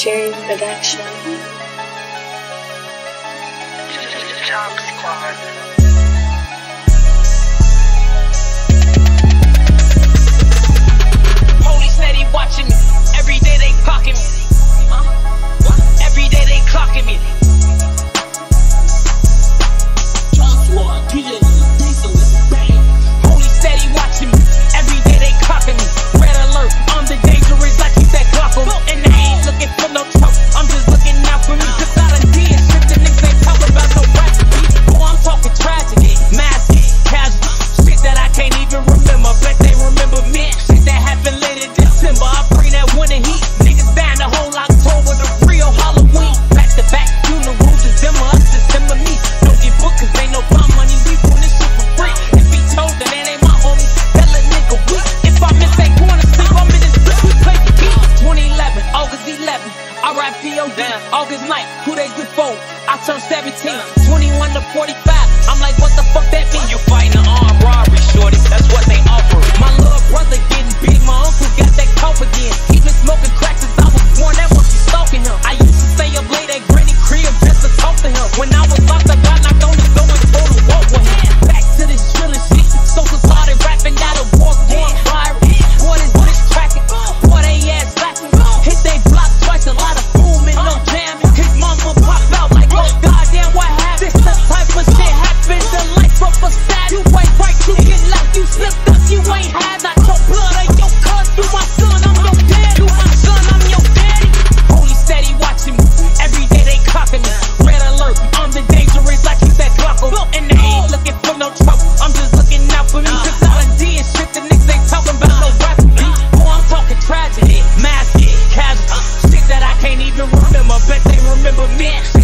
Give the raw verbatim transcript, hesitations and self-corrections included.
Cherry Production. Dog Squad. Police steady watching me. Every day they clocking me. Uh, every day they clocking me. Dog Squad, D J, police steady watching me. Every day they clocking me. Red alert, I'm the dangerous. I keep that clock on. And I ain't looking for no trouble. I'm just looking out for me. Cause I done did shit the niggas ain't talking about no recipe. Boy, I'm talking tragedy, massive, casual. Shit that I can't even remember. Bet they remember me. Shit that happened late in December. I bring that winter heat. Niggas down the whole October, the real Halloween. Back to back funerals, December, us, December, me. Don't get booked cause ain't no bomb money. We doing this shit for free. If he told that it ain't my homie, tell a nigga weak. If I miss that corner sleep, I'm in this bitch, we play the beat. twenty eleven, August eleventh, I rap P O D. August ninth, two days before, I turned seventeen. twenty-one to forty-five, I'm like, what the fuck that mean? You fighting an armed robbery, shorty, that's what they offer. My little brother getting beat, my uncle got that cough again. He been smoking crack since I was born, that must be stalking him. I used to stay up late at Granny crib just to talk to him. When I was locked up, I knocked on his door and told him walk with him. Back to this drilling shit, so started rapping, got a war going viral. Boy, this bitch cracking, boy, they ass lacking. Hit they block twice, a lot of boom and no jamming. His mama pop out like, oh goddamn, what happened? This the type of shit happens, the life of a stab. You ain't right, you get left, you slipped up, you ain't had that. Your blood ain't your cuz, you my son, I'm your dad. You my son, I'm your daddy. Police steady watching me, every day they clocking me. Red alert, I'm the dangerous, I keep that Glock on. And they ain't looking for no trouble, I'm just looking out for me. Cause I done did shit the niggas ain't talking about no recipe. Boy, I'm talking tragedy, massive, casual. Shit that I can't even remember, bet they remember me.